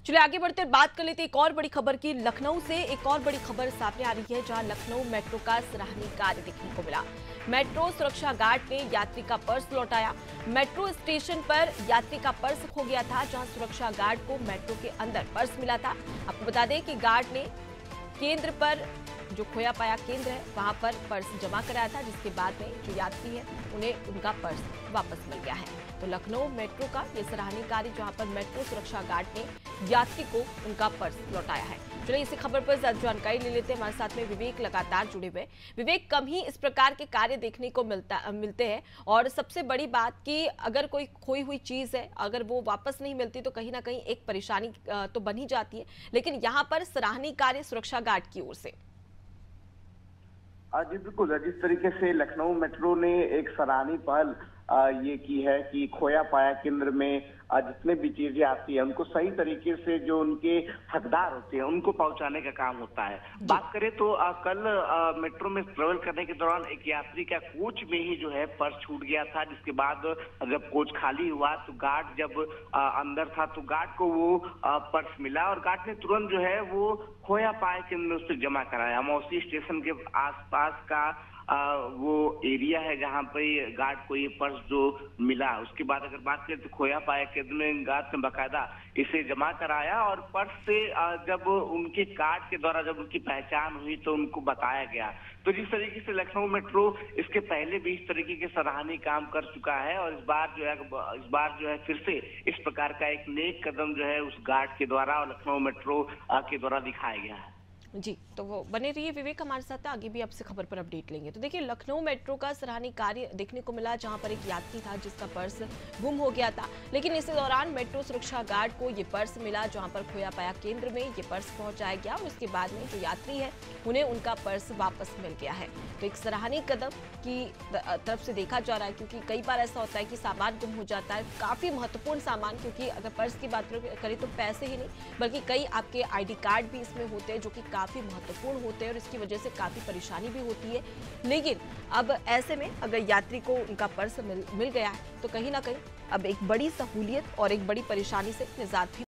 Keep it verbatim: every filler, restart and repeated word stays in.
चलिए आगे बढ़ते हैं, बात कर लेते हैं एक और बड़ी खबर की। लखनऊ से एक और बड़ी खबर सामने आ रही है, जहां लखनऊ मेट्रो का सराहनीय कार्य देखने को मिला। मेट्रो सुरक्षा गार्ड ने यात्री का पर्स लौटाया। मेट्रो स्टेशन पर यात्री का पर्स खो गया था, जहां सुरक्षा गार्ड को मेट्रो के अंदर पर्स मिला था। आपको बता दें कि गार्ड ने केंद्र पर, जो खोया पाया केंद्र है, वहां पर पर्स जमा कराया था, जिसके बाद में जो यात्री है उन्हें उनका पर्स वापस मिल गया है। तो लखनऊ मेट्रो का ये सराहनीय कार्य, जहां पर मेट्रो सुरक्षा गार्ड ने यात्री को उनका पर्स लौटाया है। चलिए इसी खबर पर ज्यादा जानकारी ले लेते हैं। हमारे साथ में विवेक लगातार जुड़े हुए। विवेक, कम ही इस प्रकार के कार्य देखने को मिलता मिलते हैं, और सबसे बड़ी बात कि अगर कोई खोई हुई चीज है, अगर वो वापस नहीं मिलती तो कहीं ना कहीं एक परेशानी तो बन ही जाती है, लेकिन यहाँ पर सराहनीय कार्य सुरक्षा गार्ड की ओर से। जी बिल्कुल, जिस तरीके से लखनऊ मेट्रो ने एक सराहनीय पहल ये की है कि खोया पाया केंद्र में जितने भी चीजें आती है उनको सही तरीके से जो उनके हकदार होते हैं उनको पहुंचाने का काम होता है। बात करें तो आ, कल आ, मेट्रो में ट्रेवल करने के दौरान एक यात्री का कोच में ही जो है पर्स छूट गया था, जिसके बाद जब कोच खाली हुआ तो गार्ड जब आ, अंदर था तो गार्ड को वो आ, पर्स मिला, और गार्ड ने तुरंत जो है वो खोया पाया केंद्र में उसे जमा कराया। मौसी स्टेशन के आसपास का आ, वो एरिया है जहां पे गार्ड को ये पर्स जो मिला। उसके बाद अगर बात करें तो खोया पाया केंद्र में गार्ड ने बकायदा इसे जमा कराया, और पर्स से आ, जब उनके कार्ड के द्वारा जब उनकी पहचान हुई तो उनको बताया गया। तो जिस तरीके से लखनऊ मेट्रो इसके पहले भी इस तरीके के सराहनीय काम कर चुका है, और इस बार जो है इस बार जो है फिर से इस प्रकार का एक नेक कदम जो है उस गार्ड के द्वारा और लखनऊ मेट्रो के द्वारा दिखाया गया है। जी, तो वो बने रहिए विवेक हमारे साथ, आगे भी आपसे खबर पर अपडेट लेंगे। तो देखिए, लखनऊ मेट्रो का सराहनीय कार्य देखने को मिला, जहां पर एक यात्री था जिसका पर्स गुम हो गया था, लेकिन इसी दौरान मेट्रो सुरक्षा गार्ड को ये पर्स मिला, जहां पर खोया पाया केंद्र में ये पर्स पहुंचाया गया, और उसके बाद में जो यात्री है उन्हें उनका पर्स वापस मिल गया है। तो एक सराहनीय कदम की तरफ से देखा जा रहा है, क्योंकि कई बार ऐसा होता है कि सामान गुम हो जाता है, काफी महत्वपूर्ण सामान, क्योंकि अगर पर्स की बात करें तो पैसे ही नहीं बल्कि कई आपके आई डी कार्ड भी इसमें होते हैं, जो कि काफी महत्वपूर्ण होते हैं, और इसकी वजह से काफी परेशानी भी होती है। लेकिन अब ऐसे में अगर यात्री को उनका पर्स मिल, मिल गया है तो कहीं ना कहीं अब एक बड़ी सहूलियत और एक बड़ी परेशानी से निजात भी